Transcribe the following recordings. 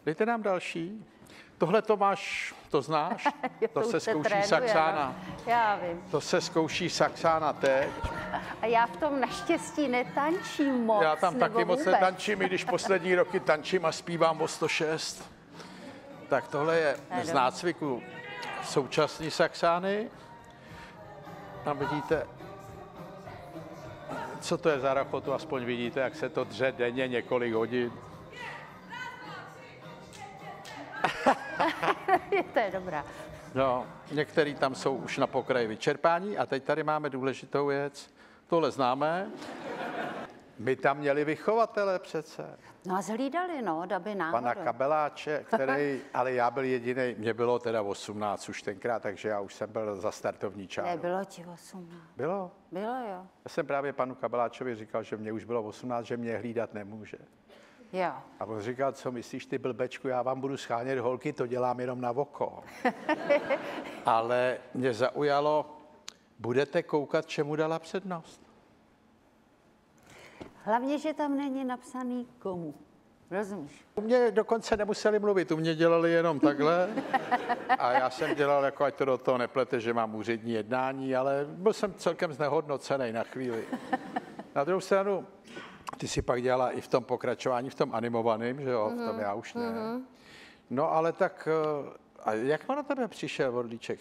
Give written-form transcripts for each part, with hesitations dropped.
Dejte nám další. Tohle to máš, to znáš? To se zkouší saxána. Já vím. To se zkouší saxána teď. A já v tom naštěstí netančím moc. Já tam taky moc vůbec. netančím, i když poslední roky tančím a zpívám o 106. Tak tohle je z nácviku současný saxány. Tam vidíte, co to je za rachotu, aspoň vidíte, jak se to dře denně několik hodin. To je dobrá. No, některý tam jsou už na pokraji vyčerpání a teď tady máme důležitou věc. Tohle známe. My tam měli vychovatele přece. No a zhlídali, no, aby náhodou. Pana Kabeláče, který, ale já byl jediný, mě bylo teda 18 už tenkrát, takže já už jsem byl za startovní čáru. Nebylo ti 18. Bylo? Bylo, jo. Já jsem právě panu Kabeláčovi říkal, že mě už bylo 18, že mě hlídat nemůže. Jo. A on říkal, co myslíš ty blbečku, já vám budu schánět holky, to dělám jenom na oko. Ale mě zaujalo, budete koukat, čemu dala přednost. Hlavně, že tam není napsaný komu. Rozumíš? U mě dokonce nemuseli mluvit, u mě dělali jenom takhle. A já jsem dělal, jako ať to do toho neplete, že mám úřední jednání, ale byl jsem celkem znehodnocený na chvíli. Na druhou stranu, ty si pak dělala i v tom pokračování, v tom animovaném, že jo, v tom já už ne. No ale tak, a jak na tebe přišel Orlíček?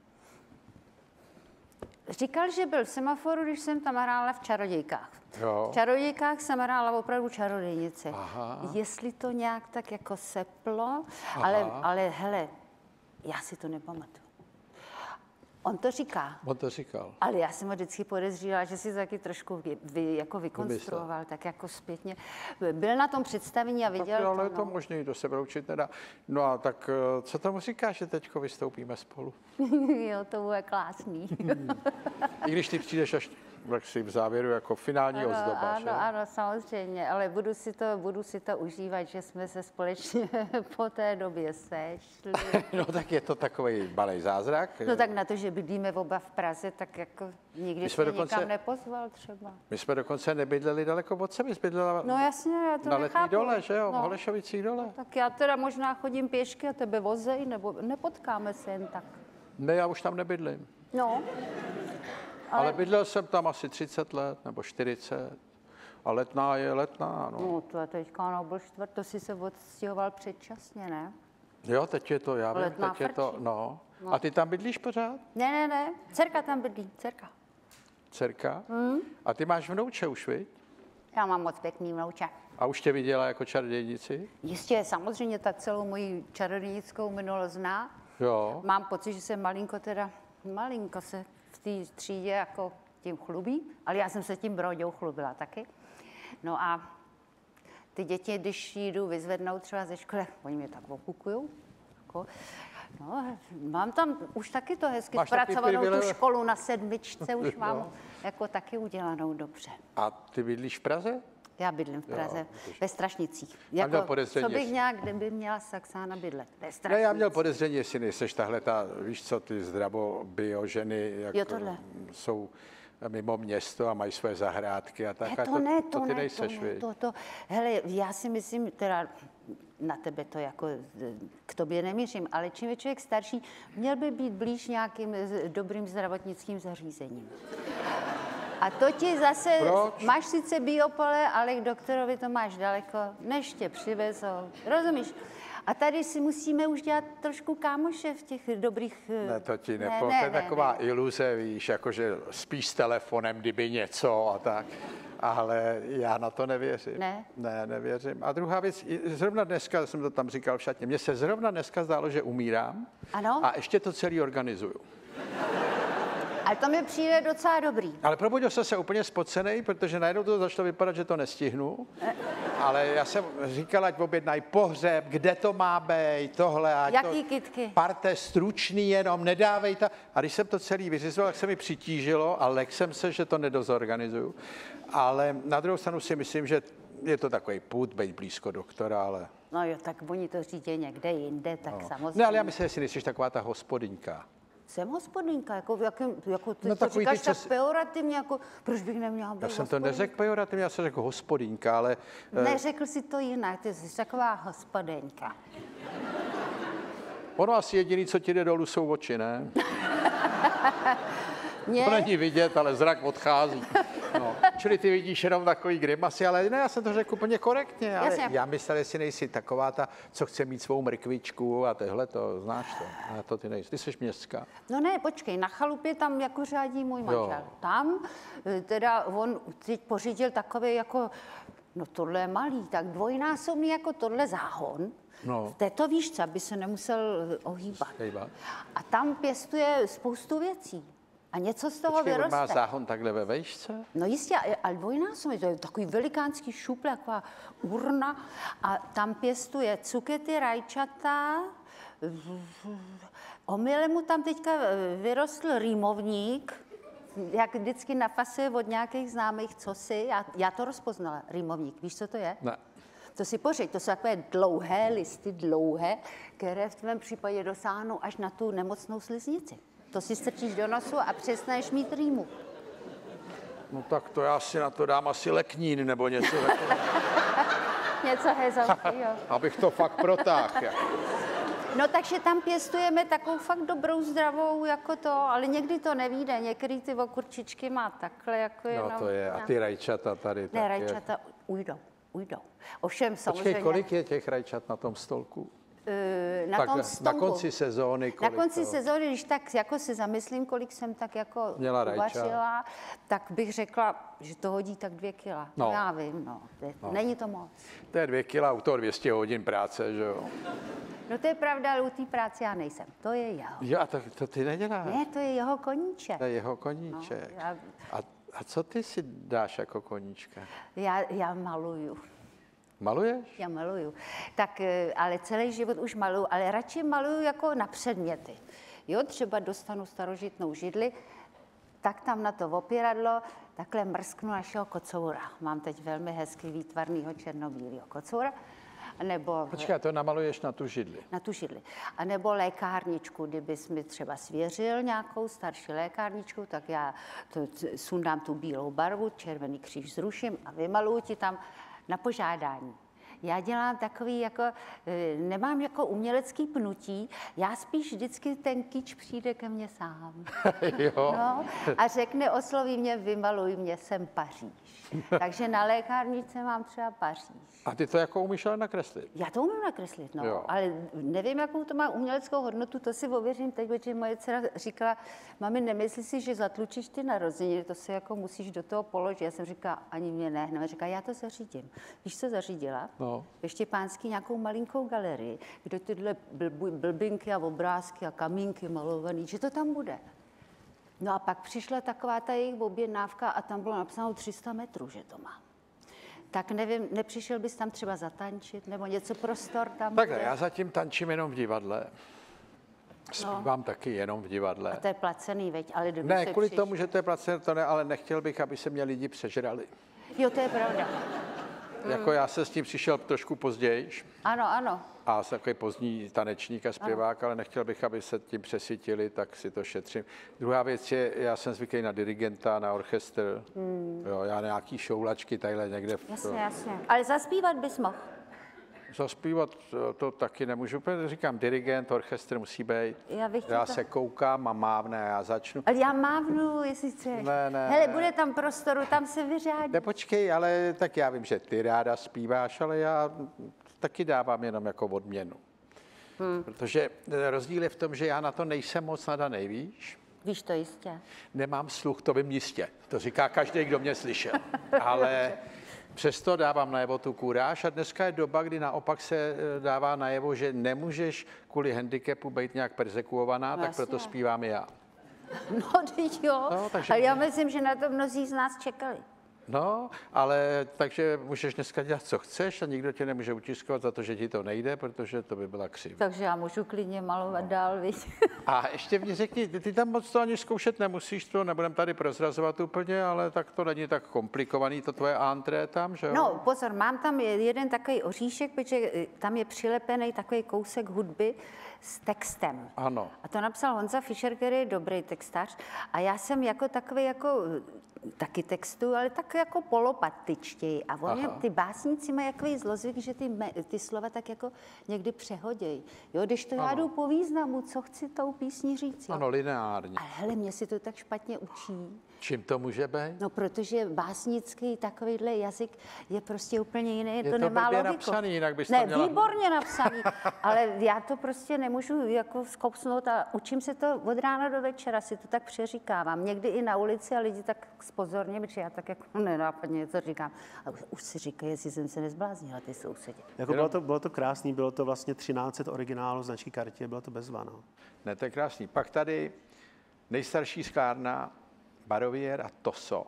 Říkal, že byl v Semaforu, když jsem tam hrála v Čarodějkách. Jo. V Čarodějkách jsem hrála opravdu čarodějnici. Aha. Jestli to nějak tak jako seplo, Aha. ale hele, já si to nepamatuju. On to říká. On to říkal. Ale já jsem ho vždycky podezřívala, že si to taky trošku jako vykonstruoval, tak jako zpětně. Byl na tom představení a viděl tak, ale je to. to možný, to se broučit nedá. No a tak co tomu říkáš, že teďko vystoupíme spolu? Jo, to bude krásný. I když ty přijdeš až si v závěru jako finální ozdoba, že? Ano, samozřejmě, ale budu si to užívat, že jsme se společně po té době sešli. No tak je to takový malý zázrak. No tak na to, že bydlíme oba v Praze, tak jako nikdy jsme nikam nepozval třeba. My jsme dokonce nebydleli daleko od sebe, jsi bydlela no jasně, já to na Letní nechápu. Dole, že jo, no. v Holešovicích dole. Tak já teda možná chodím pěšky a tebe vozej, nebo nepotkáme se jen tak. Ne, já už tam nebydlím. No. Ale bydlel jsem tam asi 30 let, nebo 40. A Letná je Letná, no. No to je teďka Nobl čtvrt, to si se odstěhoval předčasně, ne? Jo, teď je to, já vím, Letná teď je to, frčí. no. A ty tam bydlíš pořád? Ne, dcerka tam bydlí, dcerka. Dcerka? A ty máš vnouče už, viď? Já mám moc pěkný vnouče. A už tě viděla jako čarodějnici? Jistě, samozřejmě ta celou moji čarodějnickou minulost zná. Jo. Mám pocit, že se malinko se v té třídě jako tím chlubí, ale já jsem se tím Broďou chlubila taky. No a ty děti, když jdu vyzvednout třeba ze školy, oni mě tak okukujou. Jako, no, mám tam už taky to hezky zpracovanou tu školu na 7, už mám jako taky udělanou dobře. A ty bydlíš v Praze? Já bydlím v Praze, ve Strašnicích. Jako, co bych nějak, kdyby měla Saxána bydlet? Ve Strašnicích. Ne, já měl podezření, jestli nejseš tahle ta, víš co, ty bio ženy, jak jsou mimo město a mají své zahrádky a tak. To ty nejseš, víš? Hele, já si myslím, teda na tebe to jako k tobě nemířím, ale čím je člověk starší, měl by být blíž nějakým dobrým zdravotnickým zařízením. A to ti zase, Proč? Máš sice biopole, ale k doktorovi to máš daleko, než tě přivezou. Rozumíš? A tady si musíme už dělat trošku kámoše v těch dobrých... Ne, to ti to je taková iluze, víš, jakože spíš s telefonem, kdyby něco a tak. Ale já na to nevěřím. Ne? Ne, nevěřím. A druhá věc, zrovna dneska, jsem to tam říkal v šatně, mně se zrovna dneska zdálo, že umírám. Ano? A ještě to celý organizuju. Ale to mi přijde docela dobrý. Ale probudil jsem se úplně spocenej, protože najednou to začalo vypadat, že to nestihnu. Ale já jsem říkal, ať objednají pohřeb, kde to má být, tohle. Jaký kytky? Parte stručný jenom, nedávej to. A když jsem to celý vyřizoval, tak se mi přitížilo a lek jsem se, že to nedozorganizuju. Ale na druhou stranu si myslím, že je to takový pud, být blízko doktora, ale... No jo, tak oni to řídí někde jinde, tak samozřejmě. Ne, ale já myslím, jestli nejsi taková ta hospodyňka. Jsem hospodinka, jako ty No to takový ty, říkáš co tak si- pejorativně, jako proč bych neměla být Já jsem to hospodinka? neřekl pejorativně, já jsem řekl hospodínka, ale Neřekl si to jinak, ty jsi taková hospodinka. ono asi jediný, co ti jde dolů, jsou oči, ne? To není vidět, ale zrak odchází. No. Čili ty vidíš jenom takový grimasy, ale ne, já jsem to řekl úplně korektně. Ale Jasně. já myslel, jestli nejsi taková ta, co chce mít svou mrkvičku a tohle to, znáš to. A to ty nejsi, ty jsi městská. No ne, počkej, na chalupě tam jako řádí můj manžel. Jo. Tam teda on teď pořídil takový jako, no tohle je malý, tak dvojnásobný jako tohle záhon. No. To víš co, aby se nemusel ohýbat. Hejba. A tam pěstuje spoustu věcí. A něco z toho Počkej, on vyroste. má záhon takhle ve vejšce? No jistě, ale dvojnásobně, to je takový velikánský šuplík, taková urna a tam pěstuje cukety, rajčata. Omylem mu tam teďka vyrostl rýmovník, jak vždycky nafasuje od nějakých známých cosi. Já to rozpoznala, rýmovník. Víš, co to je? Ne. To si pořiď, to jsou takové dlouhé listy, které v tvém případě dosáhnou až na tu nemocnou sliznici. To si strčíš do nosu a přestaneš mít rýmu. No tak to já si na to dám asi leknín nebo něco takového, Něco hezovského. abych to fakt protáhl. No takže tam pěstujeme takovou fakt dobrou, zdravou jako to, ale někdy to nevíde. Některý ty okurčičky má takhle jako jenom. No to je, a ty rajčata tady. Ne, tak je. rajčata ujdou. Ovšem samozřejmě. Počkej, kolik je těch rajčat na tom stolku? Na Tak tom na stolku. konci sezóny Na kolik konci toho? sezóny, když tak jako se zamyslím, kolik jsem tak jako Měla rajčat. uvařila, tak bych řekla, že to hodí tak 2 kila. No. Já vím, no. Není to moc. To je 2 kila, u toho 200 hodin práce, že jo? No to je pravda, ale u té práce já nejsem. To je jeho. Jo, a to ty neděláš. Ne, to je jeho koníček. To je jeho koníček. No, A co ty si dáš jako koníčka? Já maluju. Maluješ? Já maluju. Tak, ale celý život už maluju, ale radši maluju jako na předměty. Jo, třeba dostanu starožitnou židli, tak tam na to opěradlo, takhle mrsknu našeho kocoura. Mám teď velmi hezký výtvarnýho černobílého kocoura. Nebo Počkej, to namaluješ na tu židli. na tu židli. A nebo lékárničku, kdybys mi třeba svěřil nějakou starší lékárničku, tak já sundám tu bílou barvu, červený kříž zruším a vymaluju ti tam na požádání. Já dělám takový jako, nemám jako umělecký pnutí, já spíš vždycky ten kyč přijde ke mně sám. Jo. No, a řekne, osloví mě, vymaluj mě, jsem Paříž. Takže na lékárničce mám třeba Paříž. A ty to jako umíš ale nakreslit? Já to umím nakreslit, no, Jo. ale nevím, jakou to má uměleckou hodnotu, to si ověřím teď, protože moje dcera říkala, mami, nemyslí si, že zatlučíš ty narozeniny, to si jako musíš do toho položit. Já jsem říkala, ani mě ne, hned říká, já to zařídím. Víš, co zařídila? No. Ve Štěpánský nějakou malinkou galerii, kde tyhle blbinky a obrázky a kamínky malovaný, že to tam bude. No a pak přišla taková ta jejich objednávka a tam bylo napsáno 300 metrů, že to má. Tak nevím, nepřišel bys tam třeba zatančit, nebo něco prostor tam? Takhle, bude? já zatím tančím jenom v divadle. Zpívám taky jenom v divadle. A to je placený, veď, ale kdyby Ne, se kvůli přišel- tomu, že to je placené, to ne, ale nechtěl bych, aby se mě lidi přežrali. Jo, to je pravda. Jako já se s tím přišel trošku později Ano. a jsem takový pozdní tanečník a zpěvák, ale nechtěl bych, aby se tím přesytili, tak si to šetřím. Druhá věc je, já jsem zvyklý na dirigenta, na orchestr, jo, já nějaký šoulačky tadyhle někde. Jasně. Ale zaspívat bys mohl. Zaspívat to taky nemůžu, úplně říkám, dirigent, orchestr musí být. Já bych Já to- se koukám a mávne a já začnu. Ale já mávnu, jestli chceš. Ne. Hele, bude tam prostoru, tam se vyřádí. Nepočkej, ale tak já vím, že ty ráda zpíváš, ale já taky dávám jenom jako odměnu. Protože rozdíl je v tom, že já na to nejsem moc nadanej, víš? Víš to jistě. Nemám sluch, to vím jistě. To říká každý, kdo mě slyšel. Ale přesto dávám najevo tu kuráž a dneska je doba, kdy naopak se dává najevo, že nemůžeš kvůli handicapu být nějak perzekuovaná, tak jasně. proto zpívám i já. No, teď jo. No, takže- Ale já myslím, že na to mnozí z nás čekali. No, ale takže můžeš dneska dělat, co chceš a nikdo tě nemůže utiskovat za to, že ti to nejde, protože to by byla křivda. Takže já můžu klidně malovat dál, viď? A ještě mě řekni, ty tam moc to ani zkoušet nemusíš, to nebudem tady prozrazovat úplně, ale tak to není tak komplikovaný, to tvoje entré tam, že jo? No, pozor, mám tam jeden takový oříšek, protože tam je přilepený takový kousek hudby s textem. Ano. A to napsal Honza Fischer, který je dobrý textař. A já jsem jako takový taky textu, ale tak jako polopatičtěji. A oni, ty básníci mají takový zlozvyk, že ty slova tak jako někdy přehodějí. Jo, když to já jdu po významu, co chci tou písní říct. Jo? Ano, lineárně. Ale hele, mě si to tak špatně učí. Čím to může být? No, protože básnický takovýhle jazyk je prostě úplně jiný, Je to to nemá blbě logiku. napsaný, jinak bys ne, to měla... výborně napsaný, ale já to prostě nemůžu jako zkousnout a učím se to od rána do večera, si to tak přeříkávám. Někdy i na ulici a lidi tak zpozorně, protože já tak jako nenápadně něco říkám. A už si říkají, jestli jsem se nezbláznila, ty sousedi. Jako bylo to krásný, bylo to vlastně 1300 originálů značky Cartier, bylo to bezva, no. Ne, to je krásný. Pak tady nejstarší sklárna Barovier a Toso.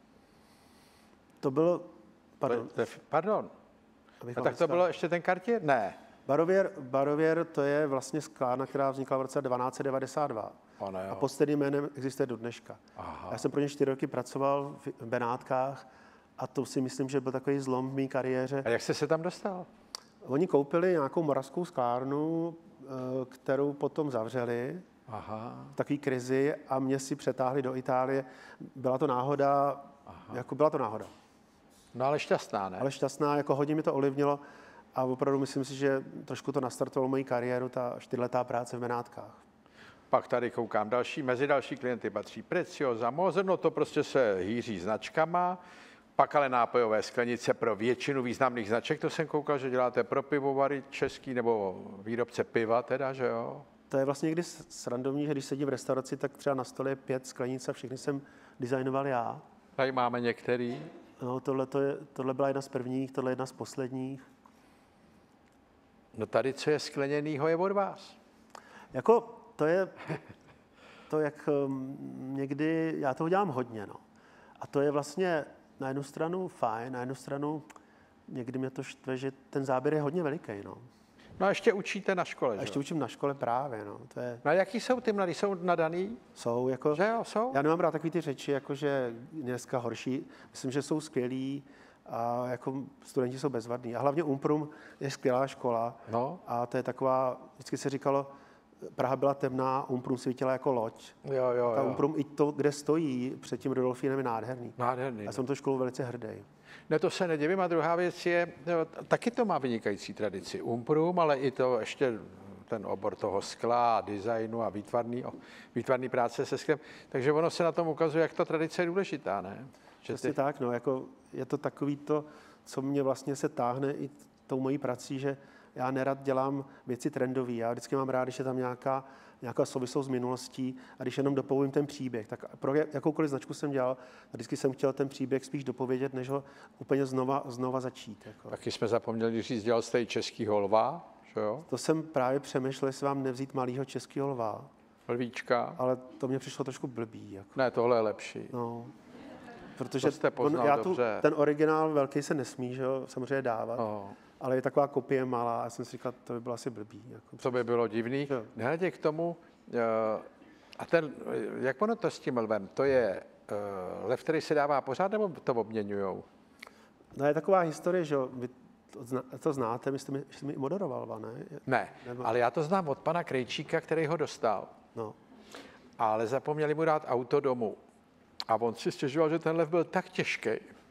To bylo, pardon. Pardon. Abych A vám tak to říkal. bylo ještě ten Cartier? Ne. Barovier to je vlastně sklárna, která vznikla v roce 1992. Ono jo. A pod stejným jménem existuje do dneška. Aha. Já jsem pro ně 4 roky pracoval v Benátkách a to si myslím, že byl takový zlom v mé kariéře. A jak jste se tam dostal? Oni koupili nějakou moravskou sklárnu, kterou potom zavřeli Aha. v takové krizi a mě si přetáhli do Itálie. Byla to náhoda, jako byla to náhoda. No ale šťastná, ne? Ale šťastná, jako hodně mi to ovlivnilo a opravdu myslím si, že trošku to nastartovalo moji kariéru, ta 4letá práce v Benátkách. Pak tady koukám mezi další klienty patří Preciosa, Moser, no to prostě se hýří značkama, pak ale nápojové sklenice pro většinu významných značek, to jsem koukal, že děláte pro pivovary český nebo výrobce piva teda, že jo? To je vlastně někdy srandovní, že když sedím v restauraci, tak třeba na stole je 5 sklenic a všechny jsem designoval já. Tady máme některý. No, tohle byla jedna z prvních, tohle je jedna z posledních. No tady, co je skleněnýho, je od vás. Jako to je to, jak někdy, já toho dělám hodně, no. A to je vlastně na jednu stranu fajn, na jednu stranu někdy mě to štve, že ten záběr je hodně veliký, no. No a ještě učíte na škole, A že ještě jo? učím na škole právě, no. To je, No a jaký jsou ty mladí? Jsou nadaný? jsou jako, Že jo, jsou? já nemám rád takový ty řeči, jako že dneska horší. Myslím, že jsou skvělí a jako studenti jsou bezvadní. A hlavně Umprum je skvělá škola. No. A to je taková, vždycky se říkalo, Praha byla temná, Umprum svítila jako loď. Jo. A Umprum i to, kde stojí před tím Rudolfínem, je nádherný. Nádherný. Já jsem to školu velice hrdý. Ne, to se nedivím. A druhá věc je, taky to má vynikající tradici. Umprum, ale i to ještě ten obor toho skla, designu a výtvarný práce se sklem. Takže ono se na tom ukazuje, jak ta tradice je důležitá, ne? Že Přesně tak, no, jako je to takový to, co mě vlastně se táhne i tou mojí prací, že já nerad dělám věci trendové. Já vždycky mám rád, když je tam nějaká souvislost s minulostí a když jenom dopovím ten příběh. Tak pro jakoukoliv značku jsem dělal, a vždycky jsem chtěl ten příběh spíš dopovědět, než ho úplně znova začít. Jako. Taky jsme zapomněli říct, dělal jste i českýho lva, že jo? To jsem právě přemýšlel, jestli vám nevzít malýho českého lva, Lvíčka. ale to mě přišlo trošku blbý. Jako. Ne, tohle je lepší. No, protože To jste poznal dobře. ten originál velký se nesmí, že jo, samozřejmě dávat, No. ale je taková kopie malá a já jsem si říkal, to by bylo asi blbý. Jako. To by bylo divný. Jo. Nehledě k tomu, a ten, jak ono to s tím lvem, to je lev, který se dává pořád, nebo to obměňujou? No je taková historie, že jo, vy to znáte, vy jste mi i moderoval, ne? Ne, Nebo- ale já to znám od pana Krejčíka, který ho dostal, No. ale zapomněli mu dát auto domů. A on si stěžoval, že ten lev byl tak těžký,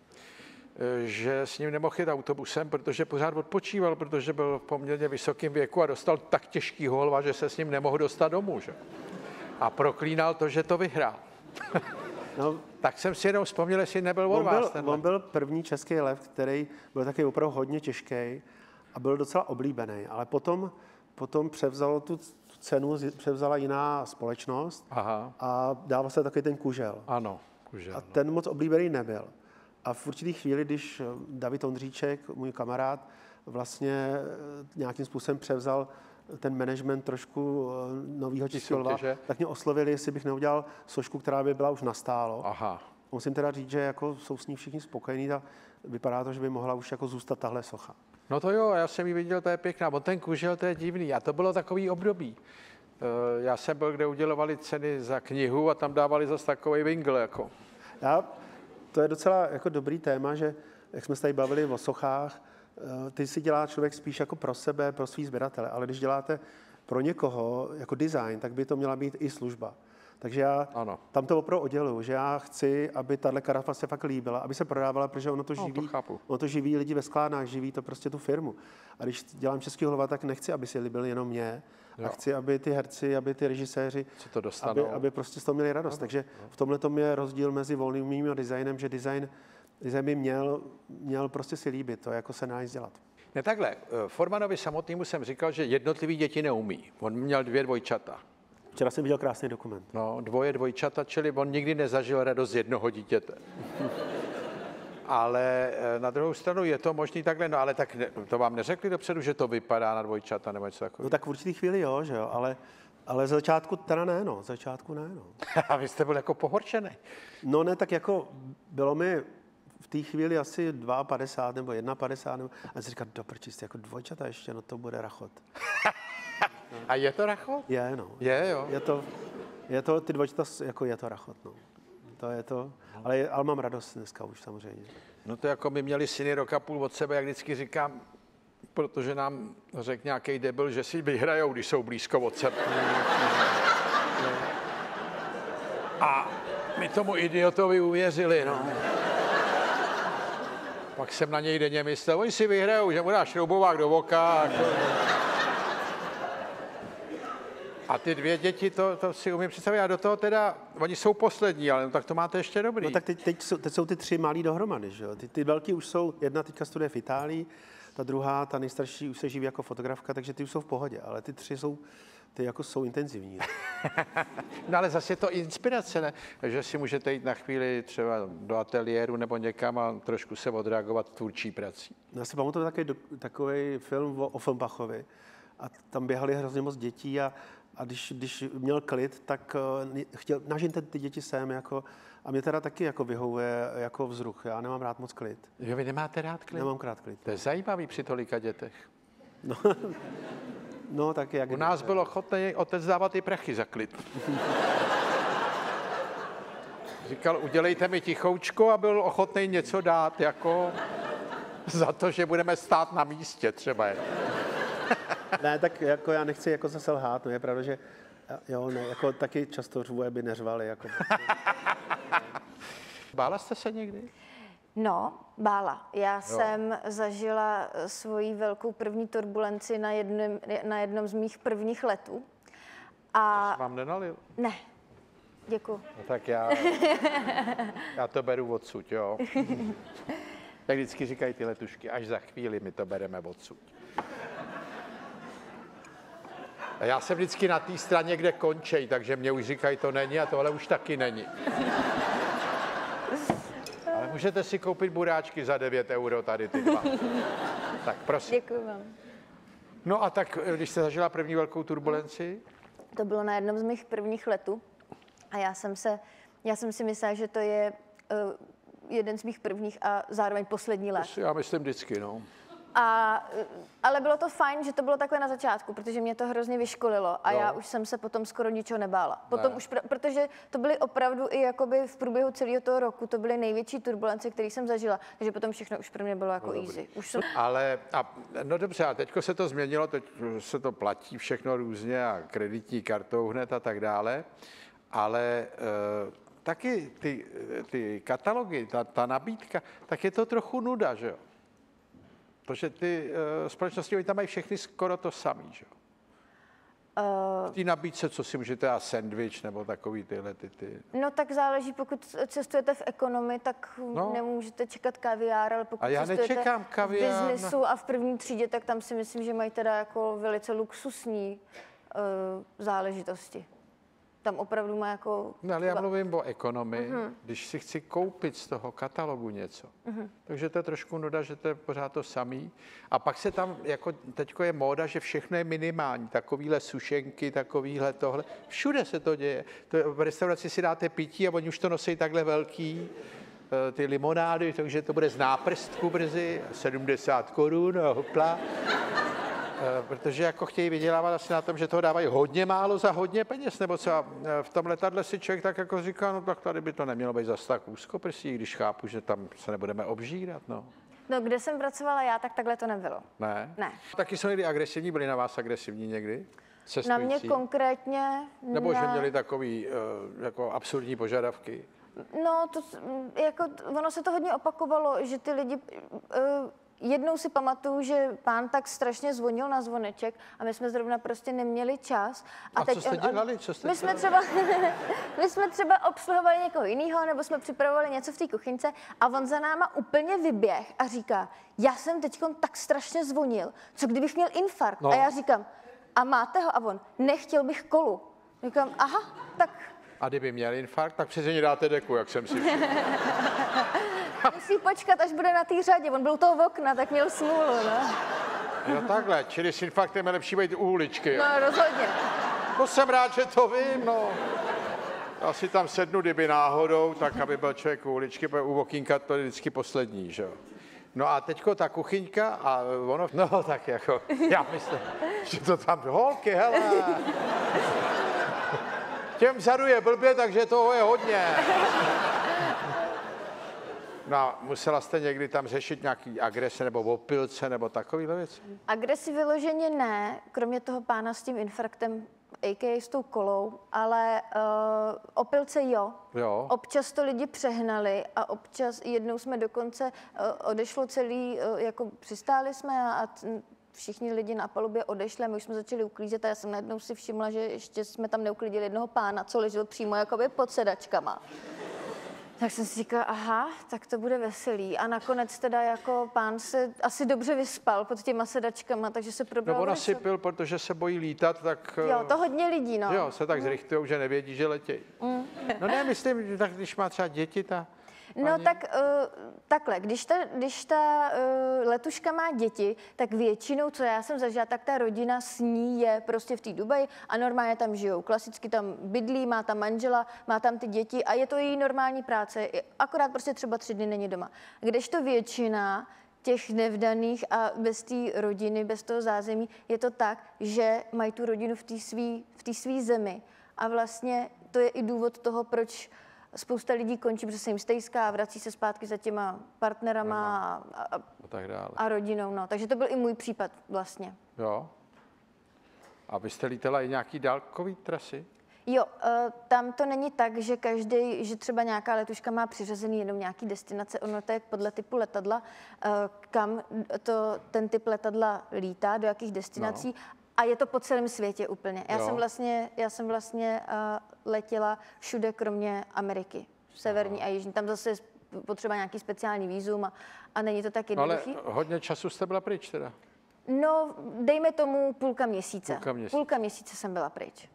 že s ním nemohl jít autobusem, protože pořád odpočíval, protože byl v poměrně vysokém věku a dostal tak těžký holva, že se s ním nemohl dostat domů. Že? A proklínal to, že to vyhrál. No, Tak jsem si jenom vzpomněl, jestli nebyl od vás ten on lev. byl první český lev, který byl taky opravdu hodně těžký a byl docela oblíbený, ale potom převzalo tu cenu, převzala jiná společnost Aha, a dával se takový ten kužel. ano, kužel. A ten moc oblíbený nebyl. A v určitý chvíli, když David Ondříček, můj kamarád, vlastně nějakým způsobem převzal ten management trošku nového českého lva, soutěže. tak mě oslovili, jestli bych neudělal sošku, která by byla už nastálo. Aha. Musím teda říct, že jako jsou s ní všichni spokojení a vypadá to, že by mohla už jako zůstat tahle socha. No to jo, já jsem ji viděl, to je pěkná. On ten kužel, to je divný. A to bylo takový období. Já jsem byl, kde udělovali ceny za knihu a tam dávali zase takový vingl. Jako. To je docela jako dobrý téma, že jak jsme se tady bavili o sochách, ty si dělá člověk spíš jako pro sebe, pro svý sběratele, ale když děláte pro někoho jako design, tak by to měla být i služba. Takže já tam to opravdu odděluju, že já chci, aby tahle karafa se fakt líbila, aby se prodávala, protože ono to živí lidi ve skládnách, živí to prostě tu firmu. A když dělám Český hlava, tak nechci, aby si líbil jenom mě, a chci, aby ty herci, aby ty režiséři, aby prostě z toho měli radost. Takže v tomhle tom je rozdíl mezi volným uměním a designem, že design by měl prostě si líbit, to jako se dá nic dělat. Ne takhle, Formanovi samotnému jsem říkal, že jednotlivý děti neumí. On měl 2 dvojčata. Včera jsem viděl krásný dokument. No, 2 dvojčata, čili on nikdy nezažil radost z jednoho dítěte. Ale na druhou stranu je to možný takhle, no ale tak to vám neřekli dopředu, že to vypadá na dvojčata nebo něco takového? No tak v určitý chvíli jo, že jo, ale z začátku teda ne, no, A vy jste byl jako pohorčený. No ne, tak jako bylo mi v té chvíli asi 52 nebo 51, a jsem říkal, doprčist, jako dvojčata ještě, no to bude rachot. A je to rachot? Je, no. Je, jo. Je to ty dvojčata, jako je to rachot, no. To je to, ale mám radost dneska už samozřejmě. No to jako my měli syny rok a půl od sebe, jak vždycky říkám, protože nám řekl nějaký debil, že si vyhrajou, když jsou blízko od sebe. A my tomu idiotovi uvěřili, no. Pak jsem na něj denně myslel, oni si vyhrajou, že mu dá šroubovák do oka. A ty 2 děti, to si umím představit, a do toho teda, oni jsou poslední, ale no, tak to máte ještě dobrý. No tak teď jsou ty 3 malí dohromady, že jo? Ty velký už jsou, jedna teďka studuje v Itálii, ta druhá, ta nejstarší, už se živí jako fotografka, takže ty už jsou v pohodě, ale ty 3 jsou intenzivní. No ale zase je to inspirace, ne? Že si můžete jít na chvíli třeba do ateliéru nebo někam a trošku se odreagovat tvůrčí prací. Já si pamatuju takový film o Offenbachovi a tam běhali hrozně moc dětí a když měl klid, tak chtěl nažijte ty děti sem jako, a mě teda taky jako vyhovuje jako vzruch. Já nemám rád moc klid. Jo, vy nemáte rád klid? Nemám rád klid. To je zajímavý při tolika dětech. No tak jak... U nás byl ochotný otec dávat i prachy za klid. Říkal, udělejte mi tichoučko, a byl ochotný něco dát, jako za to, že budeme stát na místě třeba. Ne, tak jako já nechci jako zase lhát, no je pravda, že jo, ne, jako taky často řvu, aby neřvali. Jako. Bála jste se někdy? No, bála. Já jsem zažila svoji velkou první turbulenci na jednom z mých prvních letů. A... Vám nenalil? Ne, děkuju. No, tak já to beru odsud, jo. Jak vždycky říkají ty letušky, až za chvíli my to bereme odsud. A já jsem vždycky na té straně, kde končej, takže mě už říkají, to není, a tohle už taky není. Ale můžete si koupit buráčky za 9 € tady ty 2. Tak prosím. Děkuji vám. No a tak, když jste zažila první velkou turbulenci? To bylo na jednom z mých prvních letů a já jsem si myslela, že to je jeden z mých prvních a zároveň poslední let. Já myslím vždycky, no. Ale bylo to fajn, že to bylo takhle na začátku, protože mě to hrozně vyškolilo a já už jsem se potom skoro ničeho nebála. Potom už, protože to byly opravdu i jakoby v průběhu celého toho roku, to byly největší turbulence, které jsem zažila, takže potom všechno už pro mě bylo jako easy. Už jsem... Ale, no dobře, a teďko se to změnilo, teď se to platí všechno různě a kreditní kartou hned a tak dále, ale taky ty katalogy, ta nabídka, tak je to trochu nuda, že jo? Protože ty společnosti, oni tam mají všechny skoro to samý, že jo? V té nabídce, co si můžete dát, sendvič nebo takový tyhle ty. No tak záleží, pokud cestujete v ekonomii, tak nemůžete čekat kaviár, ale pokud cestujete v biznisu a v první třídě, tak tam si myslím, že mají teda jako velice luxusní záležitosti. tam opravdu má jako... No, ale já mluvím o ekonomii, když si chci koupit z toho katalogu něco. Takže to je trošku nuda, že to je pořád to samý. A pak se tam, jako teďko je móda, že všechno je minimální. Takovýhle sušenky, takovýhle tohle. Všude se to děje. V restauraci si dáte pití a oni už to nosí takhle velký, ty limonády, takže to bude z náprstku brzy, 70 korun, hopla. Protože jako chtějí vydělávat asi na tom, že toho dávají hodně málo za hodně peněz, nebo co. V tom letadle si člověk tak jako říká, no tak tady by to nemělo být zas tak úzkoprsí, když chápu, že tam se nebudeme obžírat, no. No, kde jsem pracovala já, tak takhle to nebylo. Ne? Ne. Taky jsou někdy agresivní, byli na vás agresivní někdy? Na mě Cestující? konkrétně... Nebo že měli takový jako absurdní požadavky? No, jako, ono se to hodně opakovalo, že ty lidi... Jednou si pamatuju, že pán tak strašně zvonil na zvoneček a my jsme zrovna prostě neměli čas. A co jste dělali? My jsme třeba obsluhovali někoho jiného, nebo jsme připravovali něco v té kuchyňce a on za náma úplně vyběh a říká, já jsem teď tak strašně zvonil, co kdybych měl infarkt? No. A já říkám, a máte ho? A on, nechtěl bych kolu. Říkám, aha, tak... A kdyby měl infarkt, tak přece dáte deku, jak jsem si všiml. Musí počkat, až bude na té řadě. On byl u toho okna, tak měl smůlu, no. No takhle, čili s infarktem je lepší být u uličky. No, rozhodně. No jsem rád, že to vím, no. Já si tam sednu, kdyby náhodou, tak aby byl člověk u uličky, protože u okýnka to je vždycky poslední, že jo. No a teďko ta kuchyňka a ono, no tak jako, já myslím, že to tam, holky, hele. Těm vzadu je blbě, takže toho je hodně. No, musela jste někdy tam řešit nějaký agrese nebo opilce nebo takovýhle věci? Agresi vyloženě ne, kromě toho pána s tím infarktem, a.k.a. s tou kolou, ale opilce jo. Občas to lidi přehnali a občas, jednou jsme dokonce odešlo celý, jako přistáli jsme a všichni lidi na palubě odešli a my už jsme začali uklízet a já jsem najednou si všimla, že ještě jsme tam neuklidili jednoho pána, co ležel přímo jakoby pod sedačkama. Tak jsem si říkala, aha, tak to bude veselý. A nakonec teda jako pán se asi dobře vyspal pod těma sedačkama, takže se probral. No on asi pil, protože se bojí lítat, tak... Jo, to hodně lidí, no. Jo, se tak zrychtujou, že nevědí, že letějí. No ne, myslím, že tak když má třeba děti, ta... No tak takhle, když ta letuška má děti, tak většinou, co já jsem zažila, tak ta rodina s ní je prostě v té Dubaji a normálně tam žijou. Klasicky tam bydlí, má tam manžela, má tam ty děti a je to její normální práce, akorát prostě třeba 3 dny není doma. Kdežto většina těch nevdaných a bez té rodiny, bez toho zázemí, je to tak, že mají tu rodinu v té svý zemi. A vlastně to je i důvod toho, proč spousta lidí končí, protože se jim stejská a vrací se zpátky za těma partnerama a rodinou. No. Takže to byl i můj případ vlastně. Jo. A vy jste lítala i nějaký dálkový trasy? Jo, tam to není tak, že že třeba nějaká letuška má přiřazený jenom nějaký destinace. Ono to je podle typu letadla, kam ten typ letadla lítá, do jakých destinací. No. A je to po celém světě úplně. Já jsem vlastně letěla všude, kromě Ameriky. Severní a jižní. Tam zase je potřeba nějaký speciální vízum a není to tak jednoduchý. Ale hodně času jste byla pryč teda? No, dejme tomu půlka měsíce. Půlka měsíce jsem byla pryč.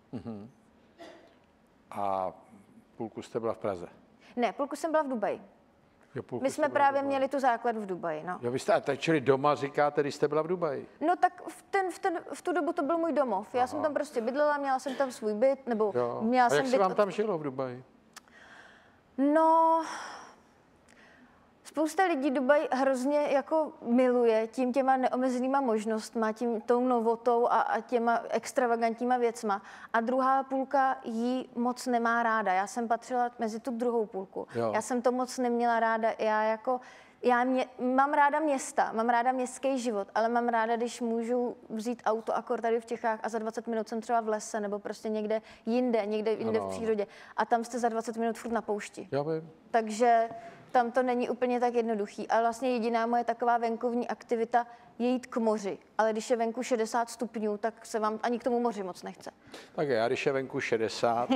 A půlku jste byla v Praze? Ne, půlku jsem byla v Dubaji. Jo, my jsme právě měli tu základ v Dubaji, no. Jo, vy jste, čili doma říkáte, když jste byla v Dubaji? No tak v tu dobu to byl můj domov. Já jsem tam prostě bydlela, měla jsem tam svůj byt, nebo měla a jsem jak se vám tam žilo v Dubaji? No, spousta lidí Dubaj hrozně jako miluje těma neomezenýma možnostma, tou novotou a těma extravagantníma věcma. A druhá půlka jí moc nemá ráda. Já jsem patřila mezi tu druhou půlku. Jo. Já jsem to moc neměla ráda. Mám ráda města, mám ráda městský život, ale mám ráda, když můžu vzít auto akor tady v Čechách a za 20 minut jsem třeba v lese nebo prostě někde jinde v přírodě. A tam jste za 20 minut furt na poušti. Já vím. Takže tam to není úplně tak jednoduchý. A vlastně jediná moje taková venkovní aktivita je jít k moři. Ale když je venku 60 stupňů, tak se vám ani k tomu moři moc nechce. Tak já, když je venku 60,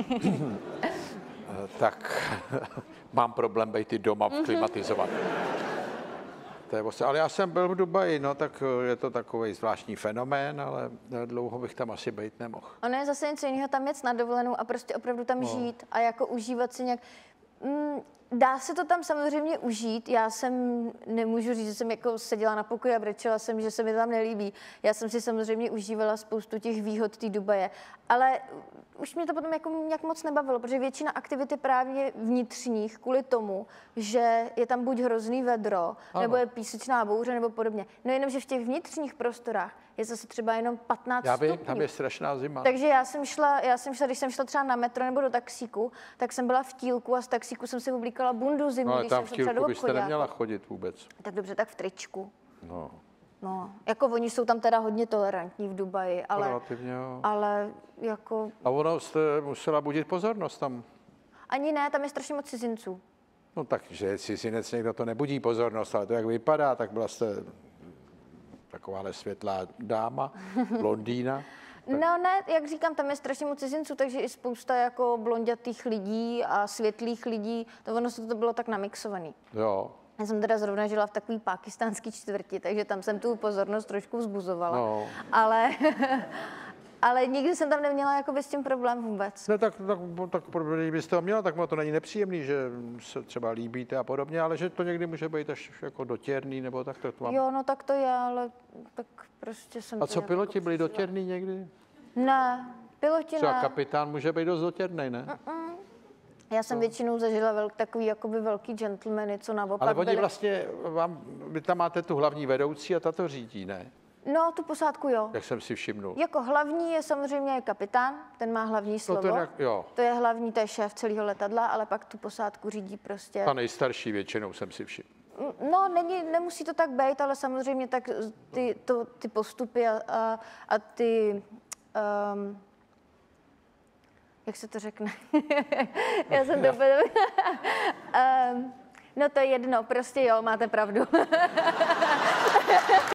tak mám problém být i doma klimatizovat. Ale já jsem byl v Dubaji, no tak je to takový zvláštní fenomén, ale dlouho bych tam asi být nemohl. Ono je zase něco jiného tam jet na dovolenou a prostě opravdu tam žít a jako užívat si nějak. Dá se to tam samozřejmě užít. Já jsem, nemůžu říct, že jsem jako seděla na pokoji a brečela jsem, že se mi tam nelíbí. Já jsem si samozřejmě užívala spoustu těch výhod té Dubaje, ale už mě to potom jako nějak moc nebavilo, protože většina aktivit je právě vnitřních kvůli tomu, že je tam buď hrozný vedro, nebo je písečná bouře, nebo podobně. No jenom, že v těch vnitřních prostorách je zase třeba jenom 15 stupňů. Tam je strašná zima. Takže já jsem šla, když jsem šla třeba na metro nebo do taxíku, tak jsem byla v tílku a z taxíku jsem si oblíkala bundu zimní, No ale když tam jsem v šla třeba do tílku byste obchodáku. neměla chodit vůbec. Tak dobře, tak v tričku. No. No, jako oni jsou tam teda hodně tolerantní v Dubaji, Relativně, jo. ale jako A ono jste musela budit pozornost tam. ani ne, tam je strašně moc cizinců. No tak, že cizinec někdo to nebudí pozornost, ale to jak vypadá, tak byla jste takováhle světlá dáma, blondýna. No ne, jak říkám, tam je strašně moc cizinců, takže i spousta jako blondětých lidí a světlých lidí, to ono to bylo tak namixovaný. Jo. Já jsem teda zrovna žila v takové pákistánské čtvrti, takže tam jsem tu pozornost trošku vzbuzovala. No. Ale nikdy jsem tam neměla jako s tím problém vůbec. No tak když byste to měla, tak to není nepříjemný, že se třeba líbíte a podobně, ale že to někdy může být až jako dotěrný, nebo tak to vám... Jo, no tak to je, ale tak prostě jsem... A co piloti byli dotěrný někdy? Ne, piloti Třeba ne. kapitán může být dost dotěrný, ne? Já jsem většinou zažila takový jakoby velký gentlemany, co naopak Ale oni byli... vlastně, vy tam máte tu hlavní vedoucí a ta to řídí, ne? No, tu posádku jo. Jak jsem si všimnul. Jako hlavní je samozřejmě kapitán, ten má hlavní slovo. to je jo. To je hlavní, to je šéf celého letadla, ale pak tu posádku řídí prostě... Ta nejstarší většinou jsem si všiml. No, nemusí to tak být, ale samozřejmě tak ty postupy a ty... jak se to řekne? Já jsem to... no to je jedno, prostě jo, máte pravdu.